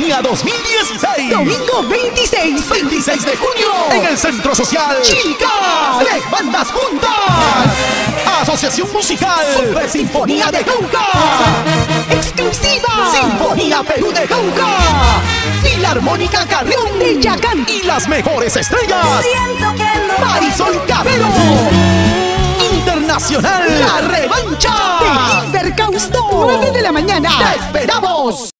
Sinfonía 2016. Domingo 26 de junio. En el Centro Social Chicas. 3 bandas juntas. Asociación Musical Super Sinfonía de Cauca. Exclusiva. Sinfonía Perú de Cauca. Filarmónica Carrión de Yacán. y las mejores estrellas. Siento que no. Marisol Cabero. Internacional. La revancha. De Gilbert Causto. 9 de la mañana. ¡Te esperamos!